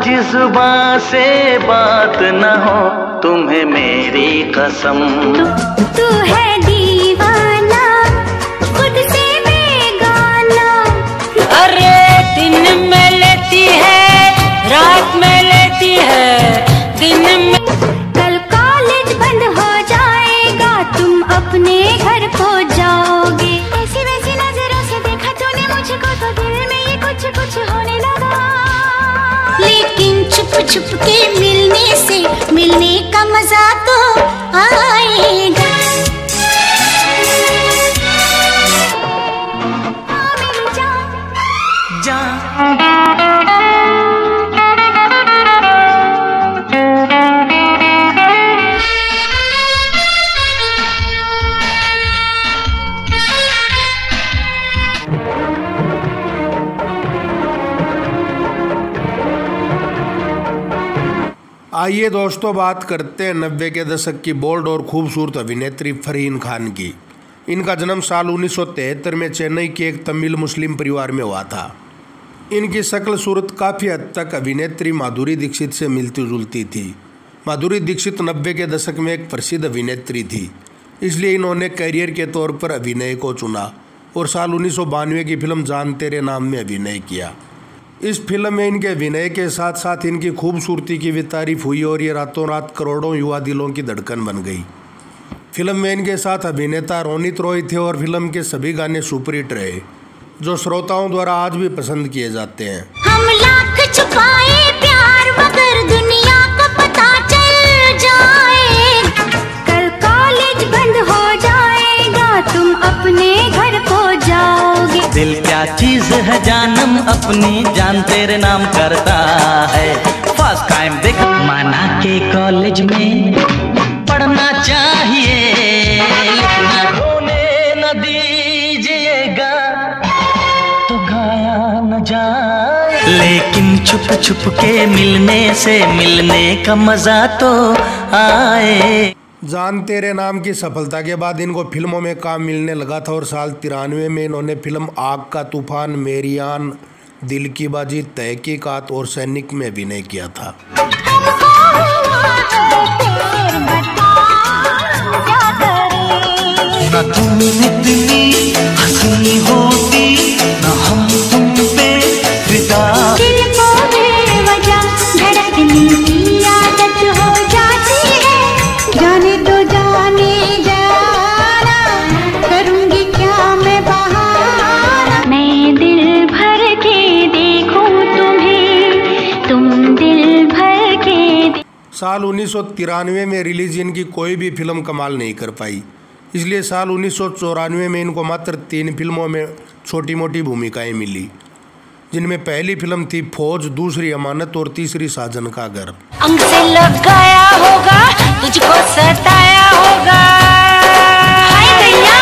आज जुबां से बात न हो तुम्हें मेरी कसम। तू है दीवाना खुद से बेगाना। अरे दिन में लेती है रात में लेती है दिन में। कल कॉलेज बंद हो जाएगा तुम अपने घर को जाओगे। ऐसी वैसी नजरों से देखा तूने मुझको तो दिल में ये कुछ कुछ होने लगा। लेकिन छुप छुप के मिलने से मिलने का मजा तो आएगा। आइए दोस्तों, बात करते हैं 90 के दशक की बोल्ड और खूबसूरत अभिनेत्री फरहीन खान की। इनका जन्म साल 1973 में चेन्नई के एक तमिल मुस्लिम परिवार में हुआ था। इनकी शक्ल सूरत काफ़ी हद तक अभिनेत्री माधुरी दीक्षित से मिलती जुलती थी। माधुरी दीक्षित 90 के दशक में एक प्रसिद्ध अभिनेत्री थी, इसलिए इन्होंने करियर के तौर पर अभिनय को चुना और साल 1992 की फिल्म जान तेरे नाम में अभिनय किया। इस फिल्म में इनके अभिनय के साथ साथ इनकी खूबसूरती की भी तारीफ हुई और ये रातों रात करोड़ों युवा दिलों की धड़कन बन गई। फिल्म में इनके साथ अभिनेता रोनित रॉय थे और फिल्म के सभी गाने सुपरहिट रहे, जो श्रोताओं द्वारा आज भी पसंद किए जाते हैं। हम लाख छुपाए प्यार मगर दुनिया को पता चल जाए। कल कॉलेज बंद हो जाएगा तुम अपने घर को जाओगे। दिल क्या चीज है जानम अपनी जान तेरे नाम करता है। फर्स्ट टाइम देख माना के कॉलेज में पढ़ना चाहिए, लिखना रोने न दीजिएगा तो गाया न जाए। लेकिन छुप छुप के मिलने से मिलने का मजा तो आए। जान तेरे नाम की सफलता के बाद इनको फिल्मों में काम मिलने लगा था और साल 93 में इन्होंने फिल्म आग का तूफान, मेरियान, दिल की बाजी, तहकीकात और सैनिक में अभिनय किया था। न तुम इतनी हंसी होती न हम तुम पे फिदा। दिल को बेवजह धड़कने की आदत हो जाती है। जाने तो जाने जाना करूंगी क्या मैं बहाना। मैं दिल भर के देखूं तुम्हें तुम दिल भर के। साल 1993 में रिलीज इनकी कोई भी फिल्म कमाल नहीं कर पाई, इसलिए साल 1994 में इनको मात्र 3 फिल्मों में छोटी मोटी भूमिकाएं मिली, जिनमें पहली फिल्म थी फौज, दूसरी अमानत और तीसरी साजन का घर। अंग से लग गया होगा तुझको सताया होगा। हाय भैया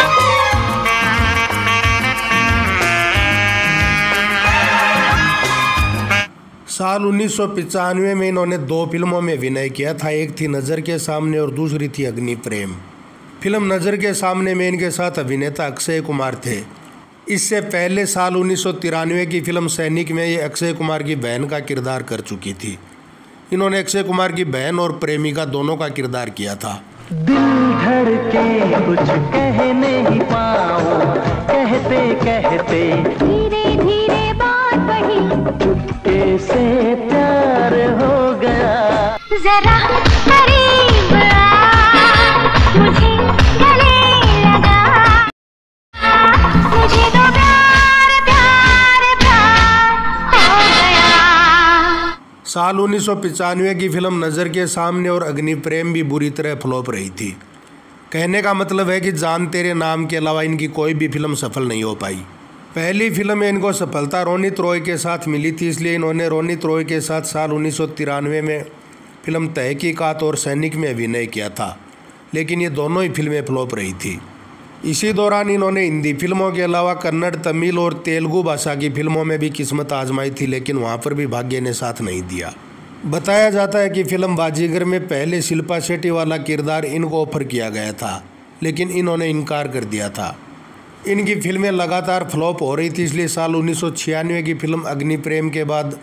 साल 1995 में इन्होंने 2 फिल्मों में अभिनय किया था। एक थी नज़र के सामने और दूसरी थी अग्नि प्रेम। फिल्म नज़र के सामने में इनके साथ अभिनेता अक्षय कुमार थे। इससे पहले साल 1993 की फिल्म सैनिक में ये अक्षय कुमार की बहन का किरदार कर चुकी थी। इन्होंने अक्षय कुमार की बहन और प्रेमिका दोनों का किरदार किया था। दिल धड़के कुछ कह नहीं पाऊं, कहते कहते धीरे धीरे बात बढ़ी, चुपके से प्यार हो गया। जरा करीब आ, मुझे गले लगा, मुझे तो प्यार प्यार प्यार हो गया। साल 1995 की फिल्म नज़र के सामने और अग्नि प्रेम भी बुरी तरह फ्लॉप रही थी। कहने का मतलब है कि जान तेरे नाम के अलावा इनकी कोई भी फिल्म सफल नहीं हो पाई। पहली फिल्म में इनको सफलता रोनित रॉय के साथ मिली थी, इसलिए इन्होंने रोनित रॉय के साथ साल 1993 में फिल्म तहकीकात और सैनिक में अभिनय किया था, लेकिन ये दोनों ही फिल्में फ्लॉप रही थी। इसी दौरान इन्होंने हिंदी फिल्मों के अलावा कन्नड़, तमिल और तेलुगु भाषा की फिल्मों में भी किस्मत आजमाई थी, लेकिन वहाँ पर भी भाग्य ने साथ नहीं दिया। बताया जाता है कि फिल्म बाजीगर में पहले शिल्पा शेट्टी वाला किरदार इनको ऑफर किया गया था, लेकिन इन्होंने इनकार कर दिया था। इनकी फिल्में लगातार फ्लॉप हो रही थी, इसलिए साल 1996 की फिल्म अग्नि प्रेम के बाद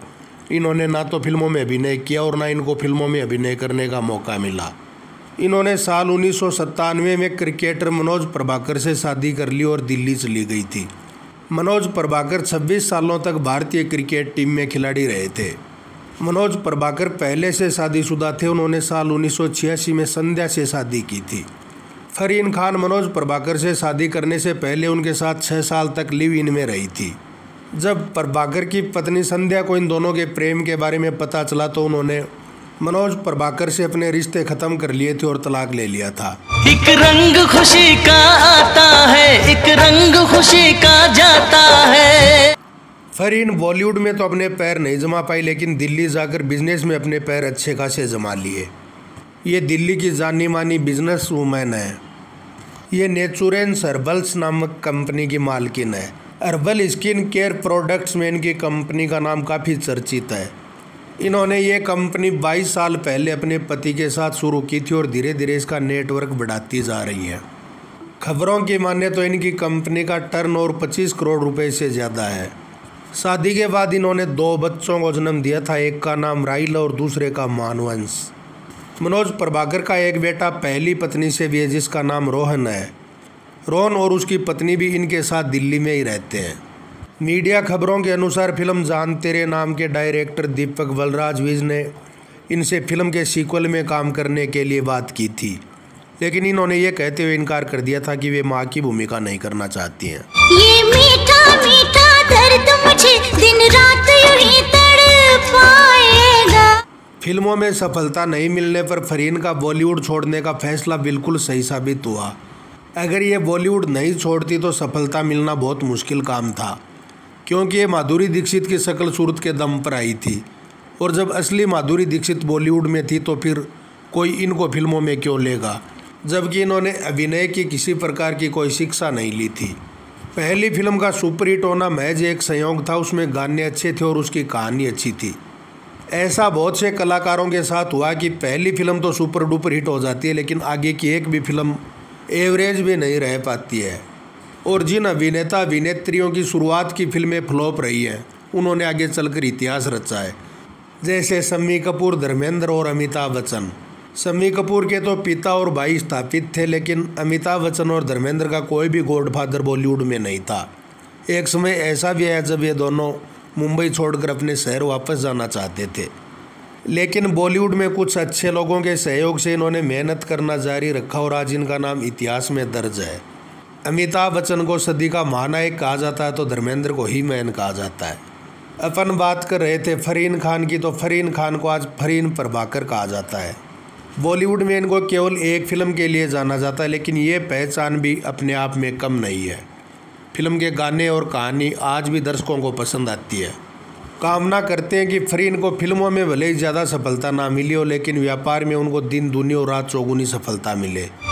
इन्होंने ना तो फिल्मों में अभिनय किया और ना इनको फिल्मों में अभिनय करने का मौका मिला। इन्होंने साल 1997 में क्रिकेटर मनोज प्रभाकर से शादी कर ली और दिल्ली चली गई थी। मनोज प्रभाकर 26 सालों तक भारतीय क्रिकेट टीम में खिलाड़ी रहे थे। मनोज प्रभाकर पहले से शादीशुदा थे। उन्होंने साल 1986 में संध्या से शादी की थी। फरहीन खान मनोज प्रभाकर से शादी करने से पहले उनके साथ 6 साल तक लिव इन में रही थी। जब प्रभाकर की पत्नी संध्या को इन दोनों के प्रेम के बारे में पता चला तो उन्होंने मनोज प्रभाकर से अपने रिश्ते खत्म कर लिए थे और तलाक ले लिया था। एक रंग खुशी का आता है, एक रंग खुशी का जाता है। फरहीन बॉलीवुड में तो अपने पैर नहीं जमा पाई, लेकिन दिल्ली जाकर बिजनेस में अपने पैर अच्छे खासे जमा लिए। ये दिल्ली की जानी मानी बिजनेस वूमेन है। ये नेचुरेंस हर्बल्स नामक कंपनी की मालकिन है। हर्बल स्किन केयर प्रोडक्ट्स में इनकी कंपनी का नाम काफ़ी चर्चित है। इन्होंने ये कंपनी 22 साल पहले अपने पति के साथ शुरू की थी और धीरे धीरे इसका नेटवर्क बढ़ाती जा रही है। खबरों की माने तो इनकी कंपनी का टर्नओवर 25 करोड़ रुपए से ज़्यादा है। शादी के बाद इन्होंने 2 बच्चों को जन्म दिया था। एक का नाम राइल और दूसरे का मानवंश। मनोज प्रभाकर का एक बेटा पहली पत्नी से भी है जिसका नाम रोहन है। रोहन और उसकी पत्नी भी इनके साथ दिल्ली में ही रहते हैं। मीडिया खबरों के अनुसार फिल्म जान तेरे नाम के डायरेक्टर दीपक बलराज विज ने इनसे फिल्म के सीक्वल में काम करने के लिए बात की थी, लेकिन इन्होंने ये कहते हुए इनकार कर दिया था कि वे मां की भूमिका नहीं करना चाहती हैं। ये मीठा मीठा दर्द मुझे दिन रात यूं ही तड़पाएगा। फिल्मों में सफलता नहीं मिलने पर फरहीन का बॉलीवुड छोड़ने का फैसला बिल्कुल सही साबित हुआ। अगर ये बॉलीवुड नहीं छोड़ती तो सफलता मिलना बहुत मुश्किल काम था, क्योंकि ये माधुरी दीक्षित की शक्ल सूरत के दम पर आई थी। और जब असली माधुरी दीक्षित बॉलीवुड में थी तो फिर कोई इनको फिल्मों में क्यों लेगा, जबकि इन्होंने अभिनय की किसी प्रकार की कोई शिक्षा नहीं ली थी। पहली फिल्म का सुपरहिट होना महज एक संयोग था। उसमें गाने अच्छे थे और उसकी कहानी अच्छी थी। ऐसा बहुत से कलाकारों के साथ हुआ कि पहली फिल्म तो सुपर डुपर हिट हो जाती है, लेकिन आगे की एक भी फिल्म एवरेज भी नहीं रह पाती है। और जिन अभिनेता अभिनेत्रियों की शुरुआत की फिल्में फ्लॉप रही हैं उन्होंने आगे चलकर इतिहास रचा है, जैसे शम्मी कपूर, धर्मेंद्र और अमिताभ बच्चन। शम्मी कपूर के तो पिता और भाई स्थापित थे, लेकिन अमिताभ बच्चन और धर्मेंद्र का कोई भी गॉडफादर बॉलीवुड में नहीं था। एक समय ऐसा भी आया जब ये दोनों मुंबई छोड़कर अपने शहर वापस जाना चाहते थे, लेकिन बॉलीवुड में कुछ अच्छे लोगों के सहयोग से इन्होंने मेहनत करना जारी रखा और आज इनका नाम इतिहास में दर्ज है। अमिताभ बच्चन को सदी का महानायक कहा जाता है तो धर्मेंद्र को ही मैन कहा जाता है। अपन बात कर रहे थे फरहीन खान की, तो फरहीन खान को आज फरहीन प्रभाकर कहा जाता है। बॉलीवुड में इनको केवल एक फिल्म के लिए जाना जाता है, लेकिन ये पहचान भी अपने आप में कम नहीं है। फिल्म के गाने और कहानी आज भी दर्शकों को पसंद आती है। कामना करते हैं कि फरहीन को फिल्मों में भले ही ज़्यादा सफलता ना मिली हो, लेकिन व्यापार में उनको दिन दूनी और रात चौगुनी सफलता मिले।